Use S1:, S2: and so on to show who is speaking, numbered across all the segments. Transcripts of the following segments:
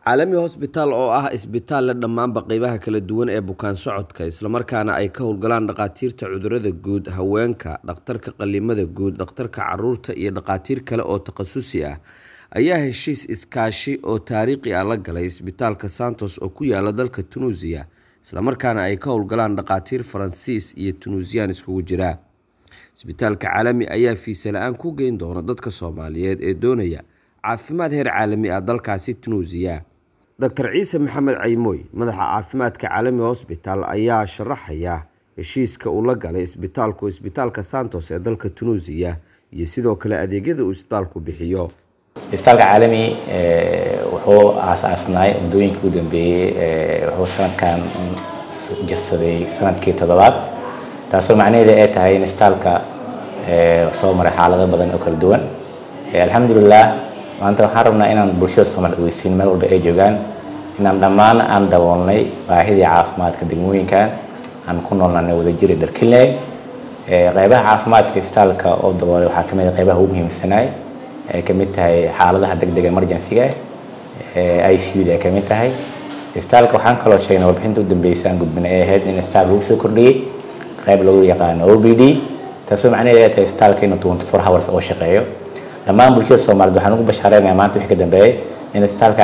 S1: caalami hospital oo ah isbitaal la dhammaanba qaybaha kala duwan ee bukaan socodka isla markaana ay ka howlgalaan dhaqaatiirta cudurrada guud, haweenka, dhakhtarka qalliimada guud, dhakhtarka carruurta iyo dhaqaatiir kale oo takhasusi ah ayaa heshiis iskaashi oo taariikhi ah la galay isbitaalka Santos oo ku yaala dalka Tunisia isla markaana ay ka howlgalaan dhaqaatiir Faransiis iyo Tunisian iskugu jira. Isbitaalka caalami ayaa fiisa la'aan ku geyn doona dadka Soomaaliyeed ee doonaya caafimaad heer caalami ah dalkaasi Tunisia. Dr. Ciise Maxamed Caymoy, madaxa caafimaadka caalami hospital ayaa sharaxaya heshiiska uu la galay isbitaalka Santos ee dalka Tunisia iyo sidoo kale adeegyada uu isbitaalku bixiyo.
S2: isbitaalka caalami wuxuu aasaasnay muddooyinkii ugu dambeeyay wuxuu sanadkan jasaday sanadkii 7aad taasoo macnaheedu ay tahay in isbitaalka soo maray xaalado badan oo kala duwan. alxamdulillah maanta waxaan rabnaa inaan bulshada Soomaaliyeed ogeysiin meel walba ay joogaan inaan dhammaan aan daboolnay baahida caafimaadka degmooyinkan aan ku noolnahay wadajir Darkiley. qaybaha caafimaadka isbitaalka oo daboolay waxaa kamid ah qaybaha ugu muhiimsanay ay kamid tahay xaaladaha degdega emergency-ga ICU ay kamid tahay. isbitaalka waxaan kaloo sheegnay warbixinta u dambeysay aan gudbinay ay ahayd in isbitaalka lagu soo kordhiyay qayb lagu yaqaan OPD taasoo macnaheedu ay tahay isbitaalka inuu 24 hours oo shaqeeyo. dhammaan bulshada Soomaaliyeed waxaan ugu bashaareynaa maanta wixii ka dambeeyay in isbitaalka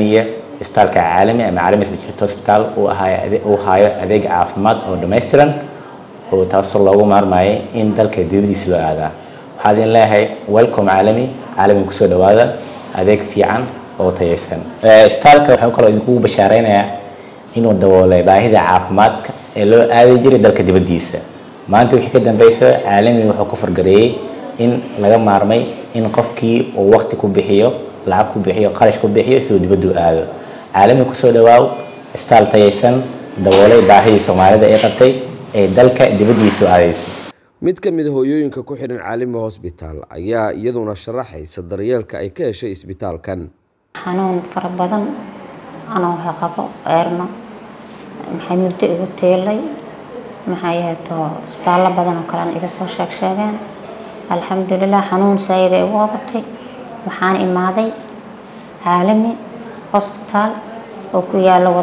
S2: caalami ama caalami specialist hospital uu hayo adeeg caafimaad oo dhameystiran oo taasoo loogu maarmaayay in dalka dibadiisa loo aado. waxaan idin leeyahay welcome caalami ku soo dhawaada adeeg fiican oo tayeysan. isbitaalka waxaan kaloo idinku bashaareynaa inuu daboolay baahida caafimaadka ee loo aadi jiray dalka dibadiisa. maanta wixii ka dambeysay caalami wuxuu ku fargareeyay in laga maarmay in qofkii uu waqti ku bixiyo, lacag ku bixiyo, qarash ku bixiyo si uu dibadda u aado. caalami ku soo dhawaaw isbitaal tayeysan daboolay baahida Soomaalida ee qabtay ee dalka dibadiisa aadaysa.
S1: mid ka mid ah hooyooyinka ku xidhan caalami hospital ayaa iyaduna sharaxaysa daryeelka ay ka heshay isbitaalkan.
S3: xanuun fara badan anoo qabo eerno maxay muddo igu teelay maxay ahaato isbitaalo badan oo kale iga soo sheegeen. alxamdulillah xanuun saayid ay ugu qabatay waxaan imaaday caalami hospital oo ku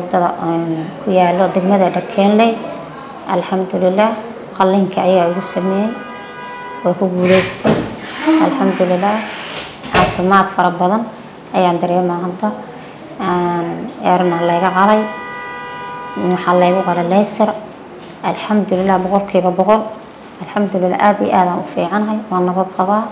S3: yaalo degmada Darkiley. alxamdulillah qalliinka ayaa igu sameeyay oo ku guuleystay. alxamdulillah caafimaad fara badan ayaan dareemaa hadda. eerna laga qalay waxa lagu qalay laser. alxamdulillah 100% alxamdulillah aad iyo aad aan u fiicanahay waan nabad qabaa.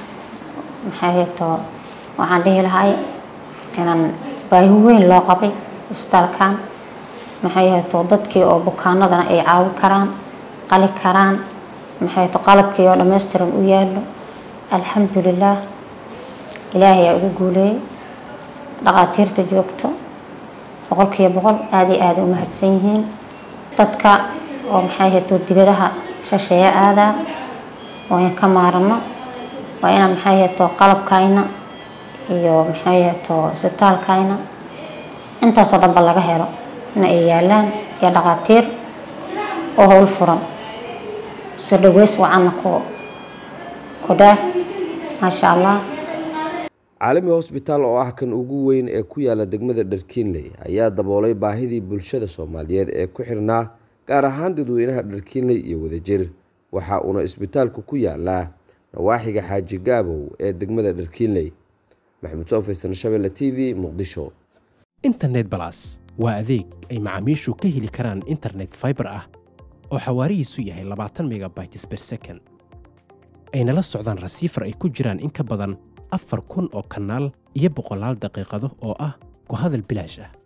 S3: waxaan dhihi lahay inaan baahi weyn loo qabay isbitaalkan dadkii oo bukaanadana ay caawi karaan, qali karaan, qalabkii oo dhameystiran u yaalo. alxamdulillah ilaahay ayaa ugu guuleeyay dhaqaatiirta joogto 100% aad iyo aad u mahadsan yihiin. dadka oo dibadaha shaqeeya aada oo aan ka maarno waa inaan qalabkayna iyo isbitaalkayna intaas oo dhan laga helo in ay yaalaan iyo dhaqaatiir oo hawl furan soo dhaweys wacan ku daa masha Allah.
S1: caalami hospital oo ah kan ugu weyn ee ku yaala degmada Darkiley ayaa daboolay baahidii bulshada Soomaaliyeed ee ku xirnaa gaar ahaan dadweynaha Darkiley iyo wadajir. waxa uuna isbitaalku ku yaalaa nawaaxiga Xaaji Gaabow ee degmada Darkiley. Maxamed Soofisan Shabelle TV Muqdisho.
S4: internet plus waa adeeg ay macaamiishu ka heli karaan internet fiber ah oo xawaarihiisu yahay 20 megabytes per second. ayna la socdaan receiver ay ku jiraan in ka badan 4,000 oo kanaal iyo 100 daqiiqado oo ah ku hadal bilaash ah.